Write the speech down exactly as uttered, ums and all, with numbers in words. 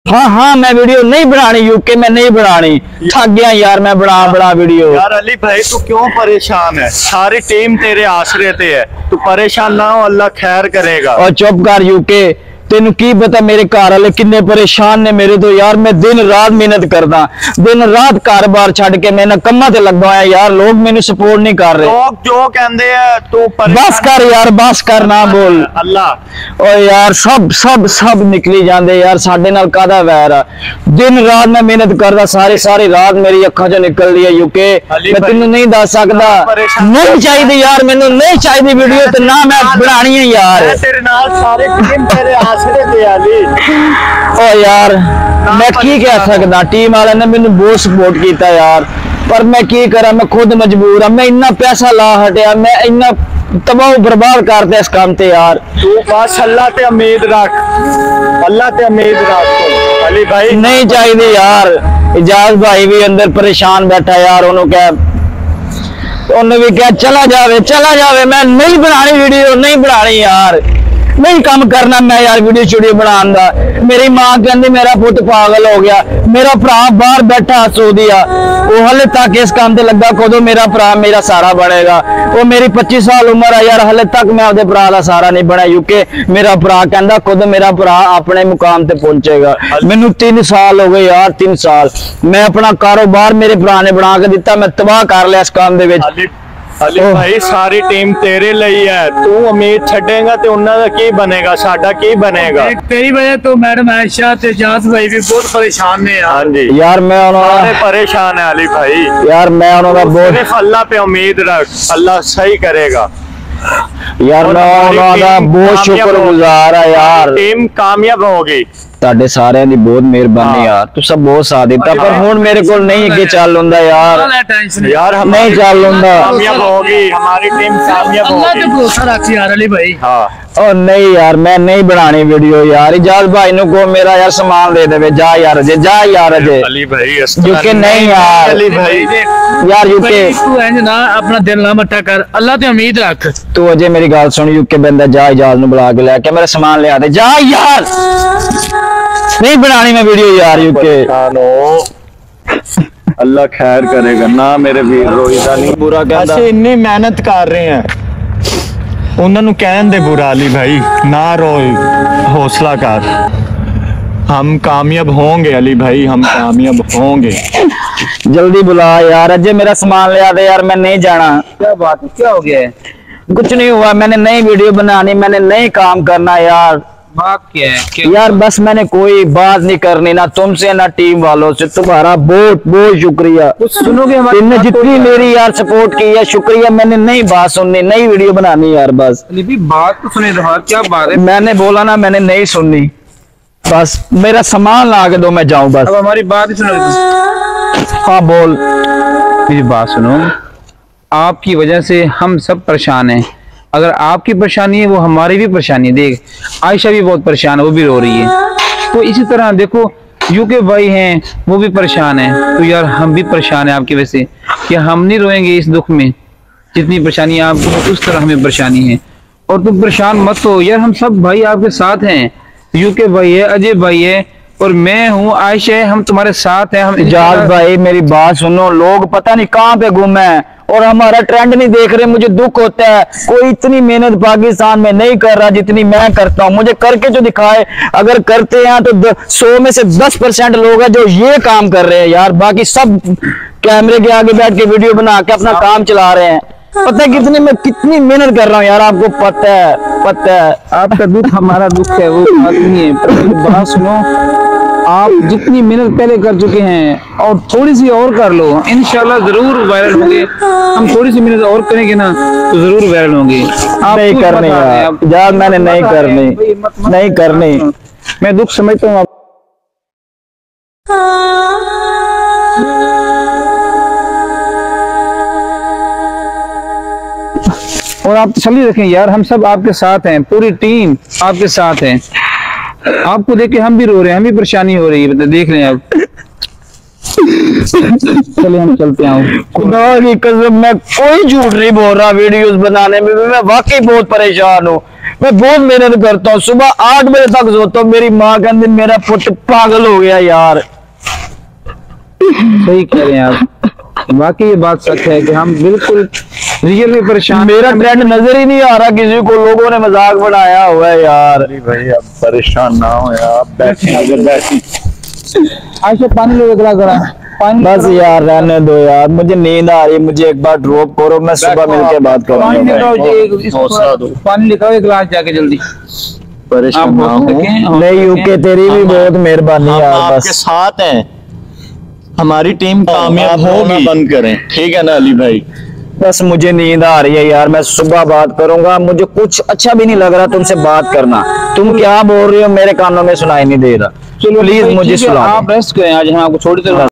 हाँ हाँ मैं वीडियो नहीं बनानी, यूके में नहीं बनानी, थक गया यार मैं बना बना वीडियो। यार अली भाई तू क्यों परेशान है? सारी टीम तेरे आसरे ते है, तू परेशान ना हो, अल्लाह खैर करेगा। और चुप कर यूके, तेन की पता मेरे घर वाले किन्ने परेशान ने मेरे तो यार। मैं दिन रात मेहनत करदा, दिन रात घर बार छड़ के मैं कम्मा ते लगा होया यार, लोग मैंने सपोर्ट नहीं कर रहे। लोग जो कहंदे है तू बस कर यार, बस कर ना बोल। अल्लाह ओ यार सब सब सब निकली जाते यार, साडे नाल कादा वैर है। दिन रात मैं मेहनत करदा, सारी सारी रात मेरी अखां चों निकल दी है यूके। मैं तेनू नहीं दस सकदा, नहीं चाहिए यार, मैनू नहीं चाहिए वीडियो ते ना मैं बनानी है यार। तेरे नाल सारे टीम तेरे आसरे ते अली। ओ यार मैं की कह सकदा, टीम वाले ने मैनू बहुत सपोर्ट किया यार, पर मैं की करा, मैं खुद मजबूर हाँ। मैं इन्ना पैसा ला हटिया, मैं इन्ना तबाह बर्बाद करते इस काम ते यार। तू बस अल्लाह ते उम्मीद रख, अल्लाह ते उम्मीद रख अली भाई। नहीं चाहिए यार, इजाज भाई भी अंदर परेशान बैठा यार, उन्होंने क्या उन्हें भी क्या चला जावे चला जावे, मैं नहीं बनानी वीडियो, नहीं बनानी यार, नहीं काम करना मैं यार वीडियो स्टूडियो बनाने दा। मेरी मां कहती मेरा पुत पागल हो गया, मेरा भरा बाहर बैठा सऊदीया, वो हले तक इस काम ते लगा, कदों मेरा भरा मेरा सारा बनेगा। वो मेरी पच्चीस साल उम्र है यार, हले तक मैं अपने भरा का सारा नहीं बना। यूके मेरा भरा कहता कदों मेरा भरा अपने मुकाम ते पहुंचेगा। मैनू तीन साल हो गए यार, तीन साल मैं अपना कारोबार मेरे भरा ने बना के दिता, मैं तबाह कर लिया इस काम दे विच। अली भाई सारी टीम तेरे लिए है, तू उम्मीद छड़ेगा तो उन्होंने की बनेगा, साडा की बनेगा। तेरी वजह तो मैडम आयशा ते जात भाई भी बहुत परेशान ने यार। हाँ जी यार मैं सारे परेशान है अली भाई यार, मैं उन्होंने बहुत सिर्फ अल्लाह पे उम्मीद रख, अल्लाह सही करेगा यार। मैं उन्होंने बहुत शुक्रगुजार है यार, टीम कामयाब होगी। ਤੁਹਾਡੇ ਸਾਰਿਆਂ ਦੀ ਬਹੁਤ ਮਿਹਰਬਾਨੀ यार, तू सब बहुत साथ दिता, पर हुण मेरे को नहीं अगे चल हुंदा यार, यार हम नहीं चल हुंदा। कामयाब होगी हमारी टीम, कामयाब होगी, अल्लाह पे भरोसा रख यार अली भाई। हाँ ओ नहीं यार मैं नहीं बनानी वीडियो यार, इजाज भाई नु को मेरा यार सामान दे देवे, जा यार अजय, जा यार अजय। अली भाई यूके नहीं यार, अली भाई यार यूके तू इंज ना अपना दिल ना मट्टा कर, अल्लाह ते उम्मीद रख। तू अजय मेरी गल सुन, यूके बंदा जा, इजाज नु बुला के लेके मेरा सामान ले आ दे, जा यार। नहीं बनानी मैं वीडियो यार यूके। अल्लाह खैर करेगा ना मेरे वीर, रोईदा नहीं बुरा कहंदा, ਅਸੀਂ ਇੰਨੀ ਮਿਹਨਤ ਕਰ ਰਹੇ ਹਾਂ, ਉਹਨਾਂ ਨੂੰ ਕਹਿਣ ਦੇ बुरा अली भाई ना रोए, हौसला कर, हम कामयाब होंगे अली भाई, हम कामयाब होंगे। जल्दी बुला यार अजय, मेरा सामान ले आ दे यार, मैं नहीं जाना। क्या बात है, क्या हो गया है? कुछ नहीं हुआ, मैंने नई वीडियो बनानी, मैंने नई काम करना यार। बात क्या है? क्या यार बस मैंने कोई बात नहीं करनी ना तुमसे ना टीम वालों से, तुम्हारा बहुत बहुत शुक्रिया। कुछ सुनोगे हमारी? तुमने जितनी मेरी यार सपोर्ट की है शुक्रिया, मैंने नई बात सुननी, नई वीडियो बनानी यार बस। अली भी बात तो सुने रहा, क्या बात है? मैंने बोला ना, मैंने नहीं सुननी, बस मेरा सामान ला के दो, मैं जाऊं बस। अब हमारी बात ही सुनो। हाँ बोल। मेरी बात सुनो, आपकी वजह से हम सब परेशान हैं, अगर आपकी परेशानी है वो हमारी भी परेशानी है। देख आयशा भी बहुत परेशान है, वो भी रो रही है, तो इसी तरह देखो यूके भाई हैं वो भी परेशान है, तो यार हम भी परेशान है आपकी वजह से। क्या हम नहीं रोएंगे इस दुख में? जितनी परेशानी आपको है उस तरह हमें परेशानी है, और तुम परेशान मत हो यार, हम सब भाई आपके साथ हैं। यूके भाई है, अजय भाई है, और मैं हूँ, आयशा है, हम तुम्हारे साथ हैं। हम इजाज भाई मेरी बात सुनो, लोग पता नहीं कहाँ पे गुम है और हमारा ट्रेंड नहीं देख रहे, मुझे दुख होता है। कोई इतनी मेहनत पाकिस्तान में नहीं कर रहा जितनी मैं करता हूँ, मुझे करके जो दिखाए, अगर करते हैं तो सौ में से दस परसेंट लोग हैं जो ये काम कर रहे हैं यार, बाकी सब कैमरे के आगे बैठ के वीडियो बना के अपना काम चला रहे हैं। पता है कितनी मैं कितनी मेहनत कर रहा हूँ यार, आपको पता है, पता है। आपका दुख हमारा दुख है, वो बात नहीं है, पर बात सुनो, आप जितनी मेहनत पहले कर चुके हैं और थोड़ी सी और कर लो, इंशाल्लाह जरूर वायरल होंगे। हम थोड़ी सी मेहनत और करेंगे ना तो जरूर वायरल होंगे। आप नहीं करनी यार, यार मैंने नहीं करनी, नहीं करनी, मैं दुख समझता हूँ। और आप तसल्ली रखें यार, हम सब आपके साथ हैं, पूरी टीम आपके साथ है। आपको देख के हम भी रो रहे हैं, हम भी परेशानी हो रही है, देख रहे हैं आप। चले हम चलते हैं। खुदा की कसम मैं कोई झूठ नहीं बोल रहा, वीडियोस बनाने में मैं वाकई बहुत परेशान हूँ। मैं बहुत मेहनत करता हूँ, सुबह आठ बजे तक सोता हूँ। मेरी माँ कहती मेरा पुट पागल हो गया यार। सही कह रहे हैं आप, वाकई ये बात सच है कि हम बिल्कुल रियल में परेशान। मेरा ट्रेंड नजर ही नहीं आ रहा किसी को, लोगों ने मजाक बनाया हुआ है यार। भाई अब परेशान ना हो यार, बैठे अगर बैठी। आयशा पानी लो एक गिलास जरा, पानी बस यार रहने दो यार, मुझे नींद आ रही है, मुझे एक बार ड्रॉप करो, मैं सुबह मिलके बात पानी करूंगा। लेकर आओ जी, इसको हौसला दो। पानी लेकर आओ एक गिलास जाके जल्दी। परेशान आप ना हो हो, सकें, हो नहीं यूके सकें। तेरी भी बहुत मेहरबानी हम यार। आपके बस साथ हैं, हमारी टीम कामयाब होगी। बंद करें, ठीक है ना अली भाई? बस मुझे नींद आ रही है यार, मैं सुबह बात करूंगा। मुझे कुछ अच्छा भी नहीं लग रहा तुमसे बात करना। तुम क्या बोल रही हो मेरे कानों में सुनाई नहीं दे रहा। चलो प्लीज भाई, मुझे ठीक है, सुना दो। आप रेस्ट करें, आज हम आपको छोड़ देते हैं।